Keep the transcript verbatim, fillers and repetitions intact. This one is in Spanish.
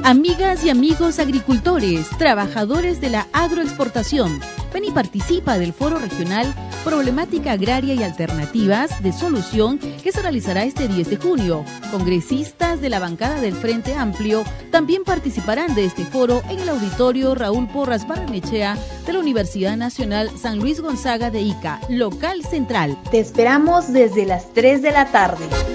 Amigas y amigos agricultores, trabajadores de la agroexportación, ven y participa del Foro Regional Problemática Agraria y Alternativas de Solución que se realizará este diez de junio. Congresistas de la bancada del Frente Amplio también participarán de este foro en el auditorio Raúl Porras Barrenechea de la Universidad Nacional San Luis Gonzaga de Ica, local central. Te esperamos desde las tres de la tarde.